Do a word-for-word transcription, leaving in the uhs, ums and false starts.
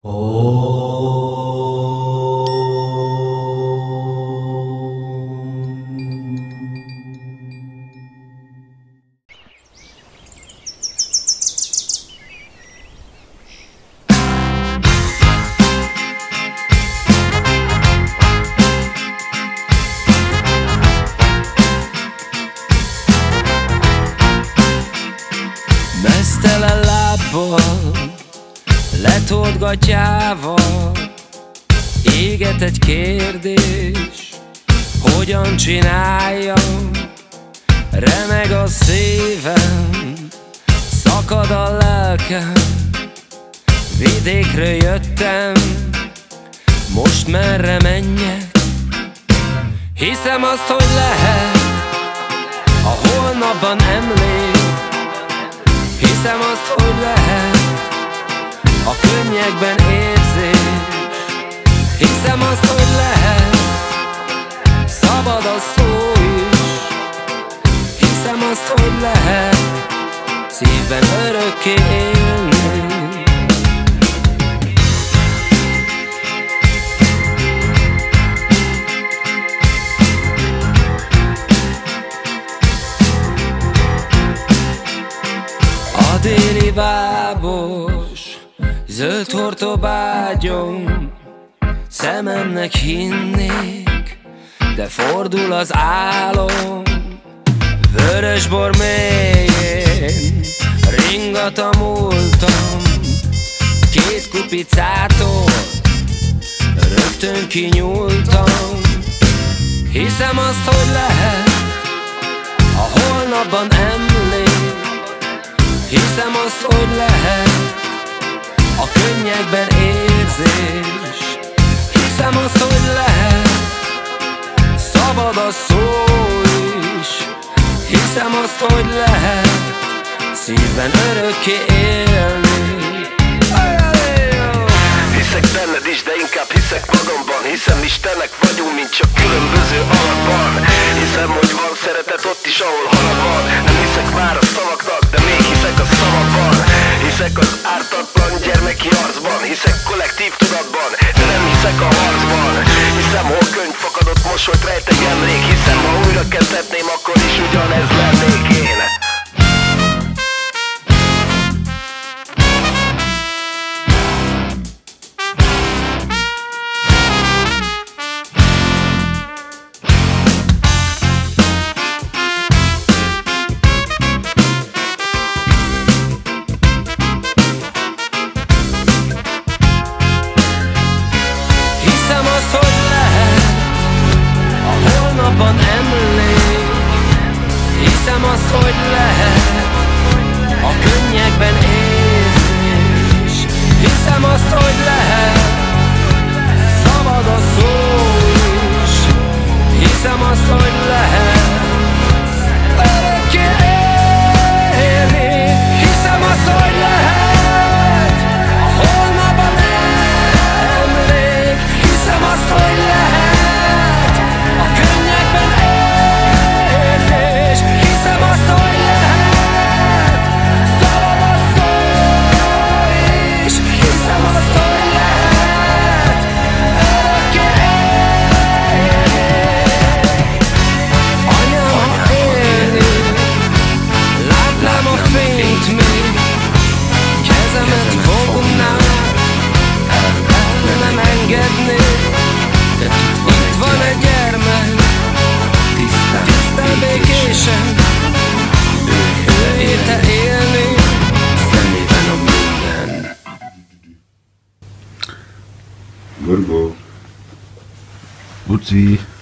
Meztelen lábbal, letolt gatyával, éget egy kérdés, hogyan csináljam? Remeg a szívem, szakad a lelkem, vidékről jöttem, most merre menjek? Hiszem azt, hogy lehet, a holnapban emlék. Hiszem azt, hogy lehet, a könnyekben érzés. Hiszem azt, hogy lehet, szabad a szó is. Hiszem azt, hogy lehet, szívben örökké élni. A déli bábos, zöld hortobágyom, szememnek hinnék, de fordul az álom. Vörösbor mélyén ringat a múltam, két kupicától rögtön kinyúltam. Hiszem azt, hogy lehet, a holnapban emlék. Hiszem azt, hogy lehet, a könnyekben érzés. Hiszem azt, hogy lehet, szabad a szó is. Hiszem azt, hogy lehet, szívben örökké élni. Hiszek benned is, de inkább hiszek magamban. Hiszem Istennek vagyunk, mint csak különböző alakban. Hiszem, hogy van szeretet ott is, ahol halad van. Nem hiszek már a szavaknak, de még hiszek a szavakban. Hiszek az ártatlan gyermeki arcban. Hiszek kollektív tudatban, de nem hiszek a harcban. Hiszem, hol könyv fakadott mosolyt rejt egy emlék. Hiszem, ha újra kezdhetném, akkor is ugyanez lennék én. Emlék. Hiszem azt, hogy lehet, a könnyekben érzés. Hiszem azt, hogy lehet, szabad a szó is. Hiszem azt, hogy lehet, örökké élni. Hiszem azt, hogy lehet, a holnapban emlék. Hiszem azt, hogy lehet, Gorgo, Uci.